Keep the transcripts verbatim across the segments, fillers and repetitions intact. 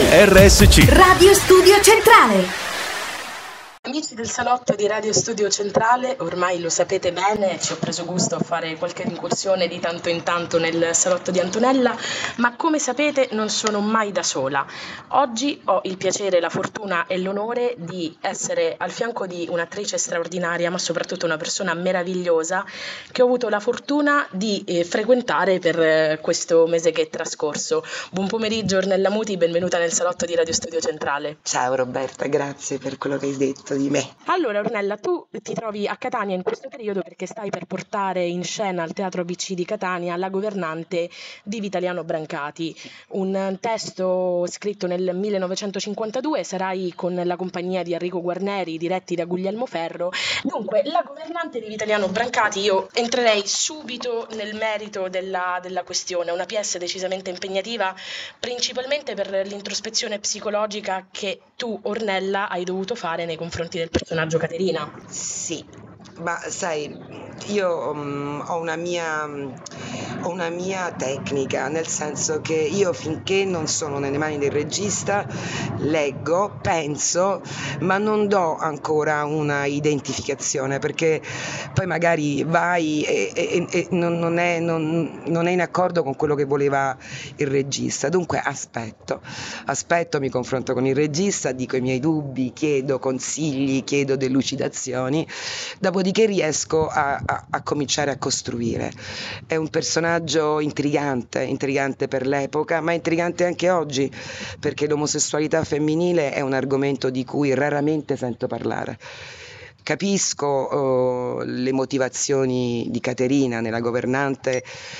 R S C Radio Studio Centrale. Amici del salotto di Radio Studio Centrale, ormai lo sapete bene, ci ho preso gusto a fare qualche incursione di tanto in tanto nel salotto di Antonella, ma come sapete non sono mai da sola. Oggi ho il piacere, la fortuna e l'onore di essere al fianco di un'attrice straordinaria, ma soprattutto una persona meravigliosa che ho avuto la fortuna di eh, frequentare per eh, questo mese che è trascorso. Buon pomeriggio Ornella Muti, benvenuta nel salotto di Radio Studio Centrale. Ciao Roberta, grazie per quello che hai detto di me. Allora Ornella, tu ti trovi a Catania in questo periodo perché stai per portare in scena al Teatro A B C di Catania La governante di Vitaliano Brancati, un testo scritto nel millenovecentocinquantadue, sarai con la compagnia di Enrico Guarneri diretti da Guglielmo Ferro. Dunque, La governante di Vitaliano Brancati, io entrerei subito nel merito della, della questione, una pièce decisamente impegnativa, principalmente per l'introspezione psicologica che tu Ornella hai dovuto fare nei confronti del personaggio Caterina. Sì, ma sai, io um, ho una mia um, ho una mia tecnica, nel senso che io finché non sono nelle mani del regista leggo, penso, ma non do ancora una identificazione, perché poi magari vai e, e, e non, non, è, non, non è in accordo con quello che voleva il regista. Dunque aspetto, aspetto, mi confronto con il regista, dico i miei dubbi, chiedo consigli, chiedo delucidazioni, dopodiché riesco a, a, a cominciare a costruire. È un personaggio intrigante, intrigante per l'epoca, ma intrigante anche oggi, perché l'omosessualità femminile è un argomento di cui raramente sento parlare. Capisco oh, le motivazioni di Caterina nella governante,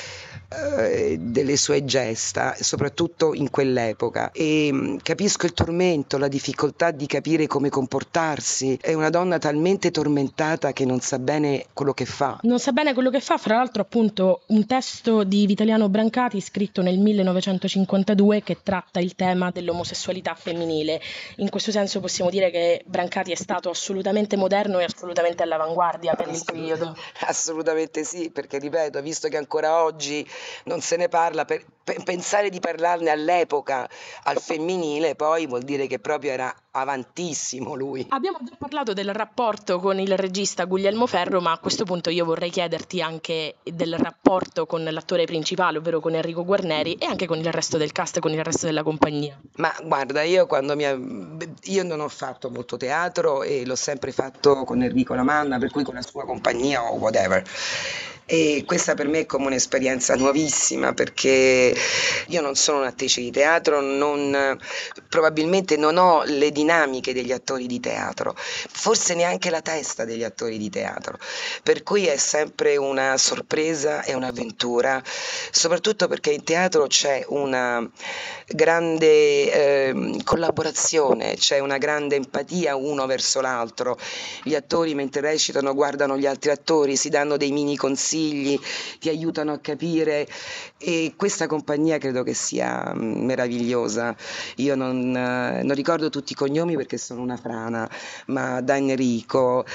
eh, delle sue gesta, soprattutto in quell'epoca, e mh, capisco il tormento, la difficoltà di capire come comportarsi. È una donna talmente tormentata che non sa bene quello che fa. Non sa bene quello che fa, fra l'altro appunto un testo di Vitaliano Brancati scritto nel millenovecentocinquantadue che tratta il tema dell'omosessualità femminile. In questo senso possiamo dire che Brancati è stato assolutamente moderno e assolutamente all'avanguardia per il periodo. Assolutamente sì, perché ripeto, visto che ancora oggi non se ne parla, per, per pensare di parlarne all'epoca al femminile poi vuol dire che proprio era avantissimo lui. Abbiamo già parlato del rapporto con il regista Guglielmo Ferro, ma a questo punto io vorrei chiederti anche del rapporto con l'attore principale, ovvero con Enrico Guarneri, e anche con il resto del cast, con il resto della compagnia. Ma guarda, io quando mi ha... io non ho fatto molto teatro e l'ho sempre fatto con Enrico Lamanna, per cui con la sua compagnia o whatever. E questa per me è come un'esperienza nuovissima, perché io non sono un'attrice di teatro, non, probabilmente non ho le dinamiche degli attori di teatro, forse neanche la testa degli attori di teatro, per cui è sempre una sorpresa e un'avventura, soprattutto perché in teatro c'è una grande eh, collaborazione, c'è una grande empatia uno verso l'altro. Gli attori mentre recitano guardano gli altri attori, si danno dei mini consigli, ti aiutano a capire, e questa compagnia credo che sia meravigliosa. Io non, non ricordo tutti i cognomi perché sono una frana, ma da Enrico,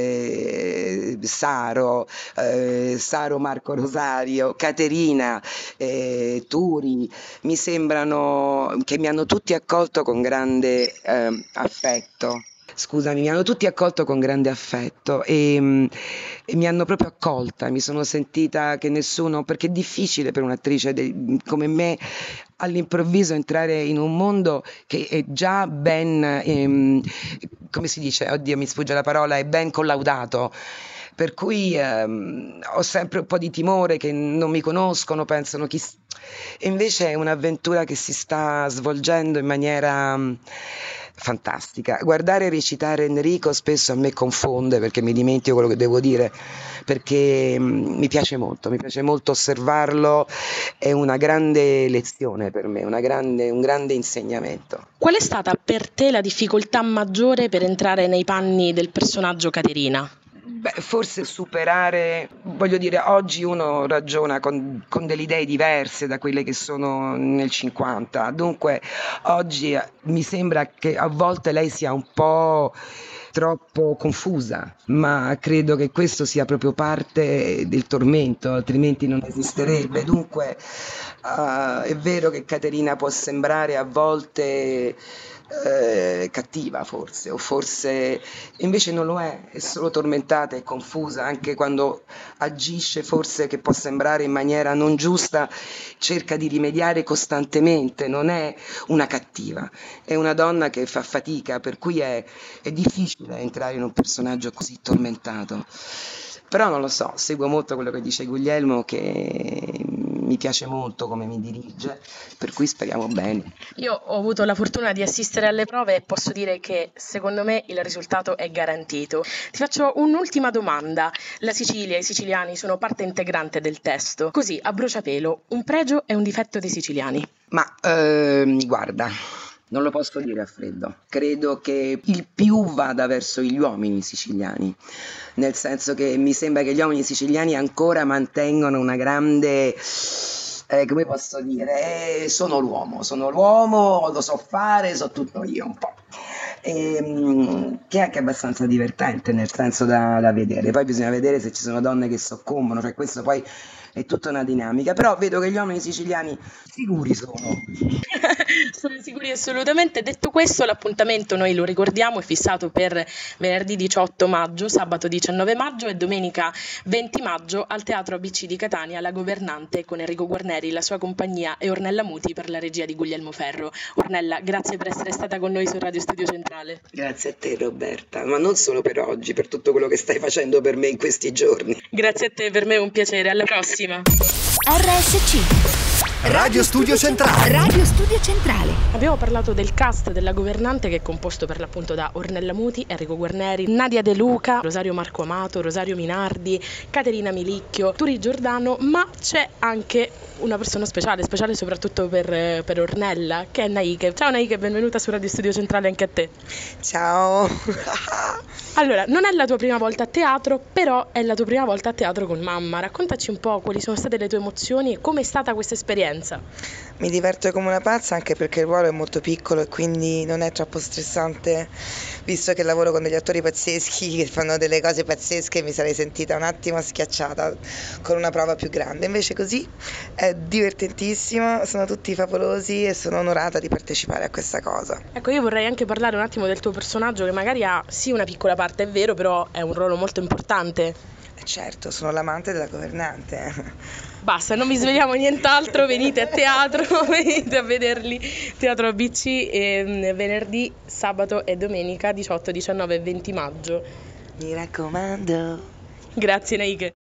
eh, Saro, eh, Saro Marco Rosario, Caterina, eh, Turi, mi sembrano che mi hanno tutti accolto con grande eh, affetto. Scusami, mi hanno tutti accolto con grande affetto e, e mi hanno proprio accolta, mi sono sentita che nessuno, perché è difficile per un'attrice de, come me all'improvviso entrare in un mondo che è già ben, ehm, come si dice, oddio mi sfugge la parola, è ben collaudato. Per cui ehm, ho sempre un po' di timore che non mi conoscono, pensano chi... E invece è un'avventura che si sta svolgendo in maniera um, fantastica. Guardare e recitare Enrico spesso a me confonde, perché mi dimentico quello che devo dire, perché um, mi piace molto, mi piace molto osservarlo, è una grande lezione per me, una grande, un grande insegnamento. Qual è stata per te la difficoltà maggiore per entrare nei panni del personaggio Caterina? Beh, forse superare, voglio dire, oggi uno ragiona con, con delle idee diverse da quelle che sono nel cinquanta, dunque oggi mi sembra che a volte lei sia un po' troppo confusa, ma credo che questo sia proprio parte del tormento, altrimenti non esisterebbe. Dunque uh, è vero che Caterina può sembrare a volte Eh, cattiva forse, o forse invece non lo è, è solo tormentata e confusa, anche quando agisce forse che può sembrare in maniera non giusta, cerca di rimediare costantemente, non è una cattiva, è una donna che fa fatica, per cui è, è difficile entrare in un personaggio così tormentato. Però non lo so, seguo molto quello che dice Guglielmo, che mi piace molto come mi dirige, per cui speriamo bene. Io ho avuto la fortuna di assistere alle prove e posso dire che secondo me il risultato è garantito. Ti faccio un'ultima domanda. La Sicilia e i siciliani sono parte integrante del testo. Così, a bruciapelo, un pregio e un difetto dei siciliani? Ma ehm, guarda, non lo posso dire a freddo. Credo che il più vada verso gli uomini siciliani, nel senso che mi sembra che gli uomini siciliani ancora mantengono una grande, eh, come posso dire, eh, sono l'uomo, sono l'uomo, lo so fare, so tutto io un po'. E, che è anche abbastanza divertente, nel senso da, da vedere. Poi bisogna vedere se ci sono donne che soccombono, cioè questo poi è tutta una dinamica, però vedo che gli uomini siciliani sicuri sono. Sono sicuri assolutamente. Detto questo, l'appuntamento noi lo ricordiamo, è fissato per venerdì diciotto maggio, sabato diciannove maggio e domenica venti maggio al Teatro A B C di Catania, La Governante, con Enrico Guarneri, la sua compagnia e Ornella Muti per la regia di Guglielmo Ferro. Ornella, grazie per essere stata con noi su Radio Studio Centrale. Grazie a te Roberta, ma non solo per oggi, per tutto quello che stai facendo per me in questi giorni. Grazie a te, per me è un piacere, alla prossima. R S C Radio Studio Centrale. Radio Studio Centrale. Abbiamo parlato del cast della Governante, che è composto per l'appunto da Ornella Muti, Enrico Guarneri, Nadia De Luca, Rosario Marco Amato, Rosario Minardi, Caterina Milicchio, Turi Giordano, ma c'è anche una persona speciale, speciale soprattutto per, per Ornella, che è Naike. Ciao Naike, benvenuta su Radio Studio Centrale anche a te. Ciao. Allora, non è la tua prima volta a teatro, però è la tua prima volta a teatro con mamma. Raccontaci un po' quali sono state le tue emozioni e com'è stata questa esperienza. Mi diverto come una pazza, anche perché il ruolo è molto piccolo e quindi non è troppo stressante, visto che lavoro con degli attori pazzeschi che fanno delle cose pazzesche. Mi sarei sentita un attimo schiacciata con una prova più grande, invece così è divertentissimo, sono tutti favolosi e sono onorata di partecipare a questa cosa. Ecco, io vorrei anche parlare un attimo del tuo personaggio, che magari ha sì una piccola parte, è vero, però è un ruolo molto importante. Certo, sono l'amante della governante. Basta, non vi svegliamo nient'altro, venite a teatro, venite a vederli. Teatro A B C eh, venerdì, sabato e domenica diciotto, diciannove e venti maggio. Mi raccomando. Grazie Naike.